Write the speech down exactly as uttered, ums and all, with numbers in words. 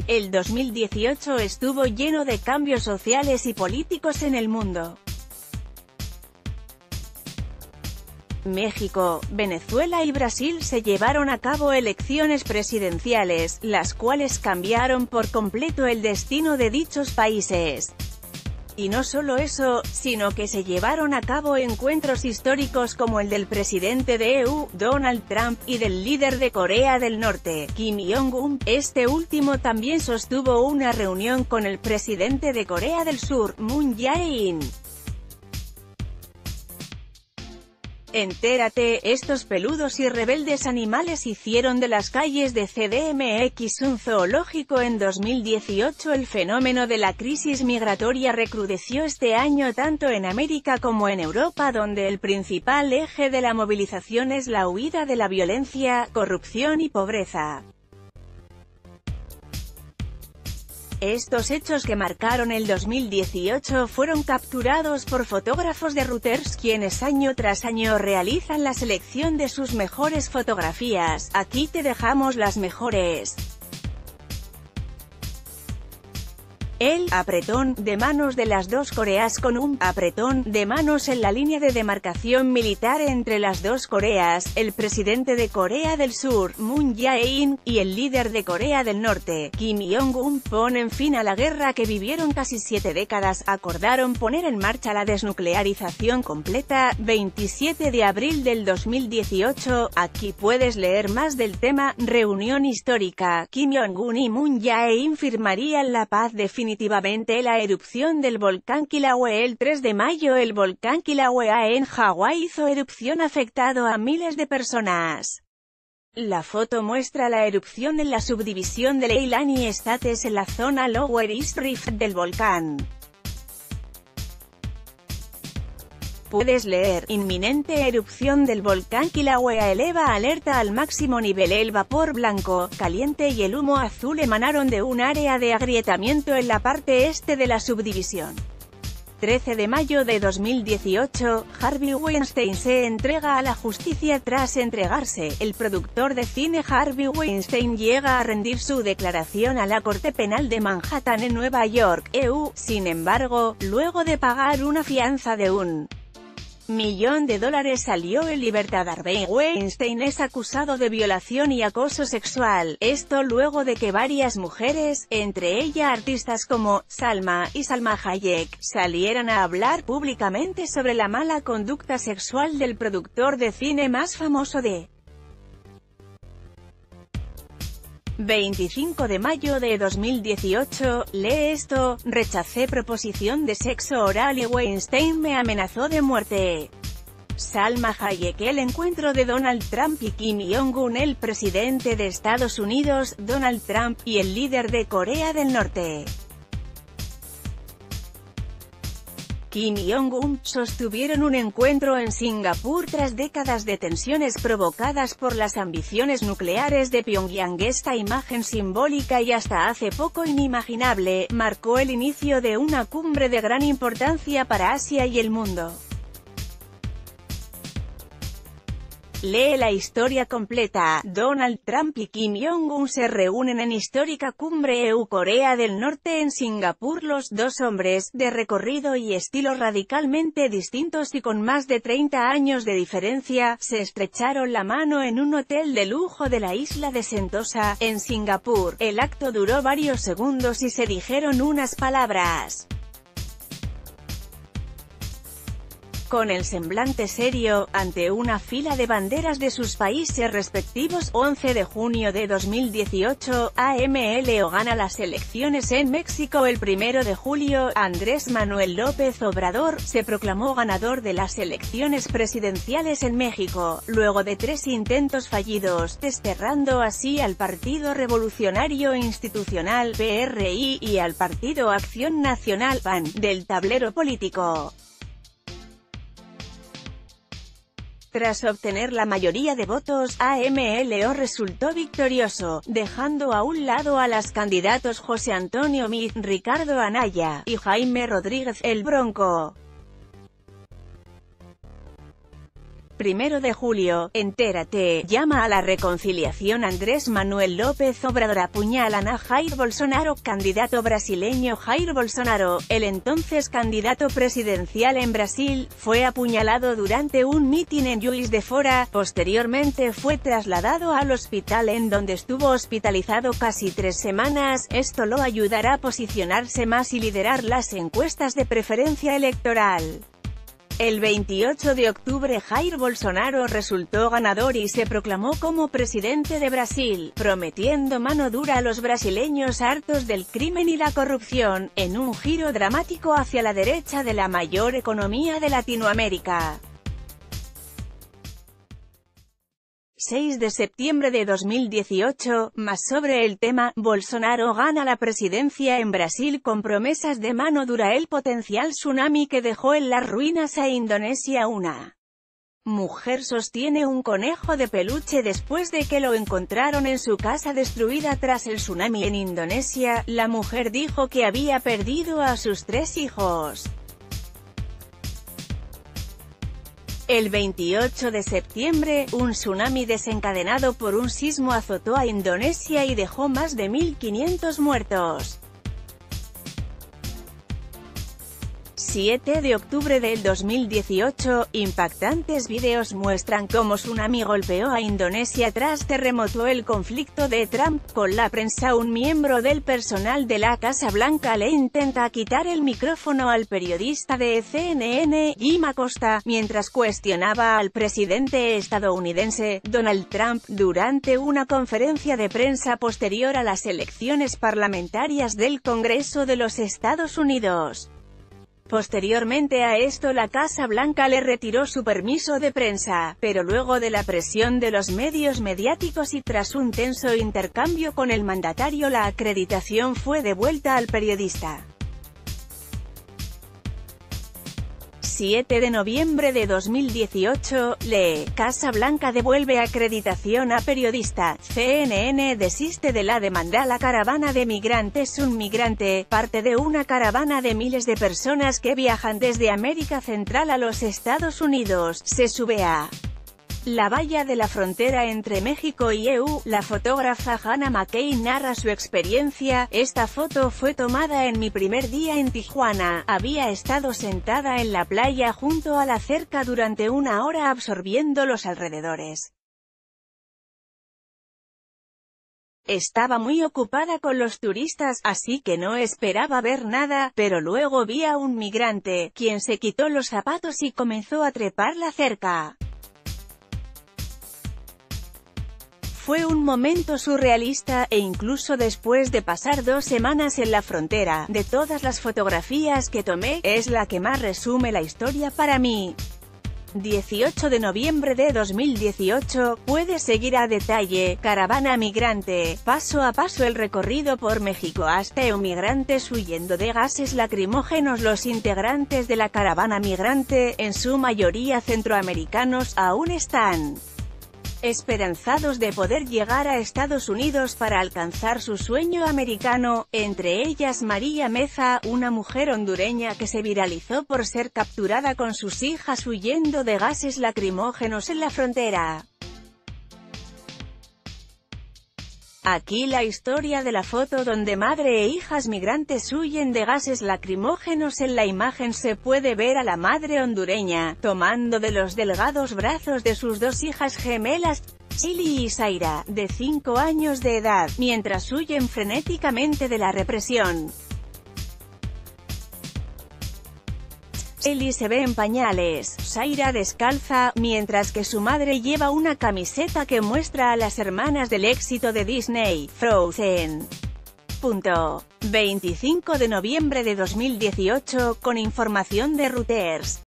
El dos mil dieciocho estuvo lleno de cambios sociales y políticos en el mundo. México, Venezuela y Brasil se llevaron a cabo elecciones presidenciales, las cuales cambiaron por completo el destino de dichos países. Y no solo eso, sino que se llevaron a cabo encuentros históricos como el del presidente de E U, Donald Trump, y del líder de Corea del Norte, Kim Jong-un. Este último también sostuvo una reunión con el presidente de Corea del Sur, Moon Jae-in. Entérate, estos peludos y rebeldes animales hicieron de las calles de C D M X un zoológico. En dos mil dieciocho el fenómeno de la crisis migratoria recrudeció este año tanto en América como en Europa, donde el principal eje de la movilización es la huida de la violencia, corrupción y pobreza. Estos hechos que marcaron el dos mil dieciocho fueron capturados por fotógrafos de Reuters, quienes año tras año realizan la selección de sus mejores fotografías. Aquí te dejamos las mejores. El apretón de manos de las dos Coreas. Con un apretón de manos en la línea de demarcación militar entre las dos Coreas, el presidente de Corea del Sur, Moon Jae-in, y el líder de Corea del Norte, Kim Jong-un, ponen fin a la guerra que vivieron casi siete décadas. Acordaron poner en marcha la desnuclearización completa. veintisiete de abril del dos mil dieciocho. Aquí puedes leer más del tema. Reunión histórica. Kim Jong-un y Moon Jae-in firmarían la paz definitiva. Definitivamente la erupción del volcán Kilauea. El tres de mayo el volcán Kilauea en Hawái hizo erupción, afectando a miles de personas. La foto muestra la erupción en la subdivisión de Leilani Estates en la zona Lower East Rift del volcán. Puedes leer, inminente erupción del volcán Kilauea eleva alerta al máximo nivel. El vapor blanco, caliente y el humo azul emanaron de un área de agrietamiento en la parte este de la subdivisión. trece de mayo de dos mil dieciocho, Harvey Weinstein se entrega a la justicia. Tras entregarse, el productor de cine Harvey Weinstein llega a rendir su declaración a la Corte Penal de Manhattan en Nueva York, E U. Sin embargo, luego de pagar una fianza de un millón de dólares salió en libertad. Harvey Weinstein es acusado de violación y acoso sexual, esto luego de que varias mujeres, entre ellas artistas como Salma y Salma Hayek, salieran a hablar públicamente sobre la mala conducta sexual del productor de cine más famoso de veinticinco de mayo de dos mil dieciocho, lee esto, rechacé proposición de sexo oral y Weinstein me amenazó de muerte. Salma Hayek. El encuentro de Donald Trump y Kim Jong-un. El presidente de Estados Unidos, Donald Trump, y el líder de Corea del Norte, Kim Jong-un, sostuvieron un encuentro en Singapur tras décadas de tensiones provocadas por las ambiciones nucleares de Pyongyang. Esta imagen simbólica y hasta hace poco inimaginable, marcó el inicio de una cumbre de gran importancia para Asia y el mundo. Lee la historia completa. Donald Trump y Kim Jong-un se reúnen en histórica cumbre E U-Corea del Norte en Singapur. Los dos hombres, de recorrido y estilo radicalmente distintos y con más de treinta años de diferencia, se estrecharon la mano en un hotel de lujo de la isla de Sentosa, en Singapur. El acto duró varios segundos y se dijeron unas palabras. Con el semblante serio, ante una fila de banderas de sus países respectivos. once de junio de dos mil dieciocho, AMLO gana las elecciones en México. El primero de julio, Andrés Manuel López Obrador se proclamó ganador de las elecciones presidenciales en México, luego de tres intentos fallidos, desterrando así al Partido Revolucionario Institucional, P R I, y al Partido Acción Nacional, P A N, del tablero político. Tras obtener la mayoría de votos, AMLO resultó victorioso, dejando a un lado a los candidatos José Antonio Meade, Ricardo Anaya, y Jaime Rodríguez, el Bronco. Primero de julio, entérate, llama a la reconciliación. Andrés Manuel López Obrador apuñalan a Jair Bolsonaro. Candidato brasileño Jair Bolsonaro, el entonces candidato presidencial en Brasil, fue apuñalado durante un mitin en Juiz de Fora. Posteriormente fue trasladado al hospital en donde estuvo hospitalizado casi tres semanas. Esto lo ayudará a posicionarse más y liderar las encuestas de preferencia electoral. El veintiocho de octubre Jair Bolsonaro resultó ganador y se proclamó como presidente de Brasil, prometiendo mano dura a los brasileños hartos del crimen y la corrupción, en un giro dramático hacia la derecha de la mayor economía de Latinoamérica. seis de septiembre de dos mil dieciocho, más sobre el tema, Bolsonaro gana la presidencia en Brasil con promesas de mano dura. El potencial tsunami que dejó en las ruinas a Indonesia. Una mujer sostiene un conejo de peluche después de que lo encontraron en su casa destruida tras el tsunami en Indonesia. La mujer dijo que había perdido a sus tres hijos. El veintiocho de septiembre, un tsunami desencadenado por un sismo azotó a Indonesia y dejó más de mil quinientos muertos. siete de octubre del dos mil dieciocho, impactantes videos muestran cómo tsunami golpeó a Indonesia tras terremoto. El conflicto de Trump con la prensa. Un miembro del personal de la Casa Blanca le intenta quitar el micrófono al periodista de C N N, Jim Acosta, mientras cuestionaba al presidente estadounidense, Donald Trump, durante una conferencia de prensa posterior a las elecciones parlamentarias del Congreso de los Estados Unidos. Posteriormente a esto la Casa Blanca le retiró su permiso de prensa, pero luego de la presión de los medios mediáticos y tras un tenso intercambio con el mandatario, la acreditación fue devuelta al periodista. siete de noviembre de dos mil dieciocho, lee, Casa Blanca devuelve acreditación a periodista, C N N desiste de la demanda. La caravana de migrantes. Un migrante, parte de una caravana de miles de personas que viajan desde América Central a los Estados Unidos, se sube a la valla de la frontera entre México y E U. La fotógrafa Hannah McKay narra su experiencia. Esta foto fue tomada en mi primer día en Tijuana. Había estado sentada en la playa junto a la cerca durante una hora absorbiendo los alrededores. Estaba muy ocupada con los turistas, así que no esperaba ver nada, pero luego vi a un migrante, quien se quitó los zapatos y comenzó a trepar la cerca. Fue un momento surrealista, e incluso después de pasar dos semanas en la frontera, de todas las fotografías que tomé, es la que más resume la historia para mí. dieciocho de noviembre de dos mil dieciocho, puedes seguir a detalle, caravana migrante, paso a paso el recorrido por México hasta E U. Migrantes huyendo de gases lacrimógenos. Los integrantes de la caravana migrante, en su mayoría centroamericanos, aún están esperanzados de poder llegar a Estados Unidos para alcanzar su sueño americano, entre ellas María Meza, una mujer hondureña que se viralizó por ser capturada con sus hijas huyendo de gases lacrimógenos en la frontera. Aquí la historia de la foto donde madre e hijas migrantes huyen de gases lacrimógenos. En la imagen se puede ver a la madre hondureña, tomando de los delgados brazos de sus dos hijas gemelas, Chili y Zaira, de cinco años de edad, mientras huyen frenéticamente de la represión. Chili se ve en pañales, Zaira descalza, mientras que su madre lleva una camiseta que muestra a las hermanas del éxito de Disney, Frozen. Punto. veinticinco de noviembre de dos mil dieciocho, con información de Reuters.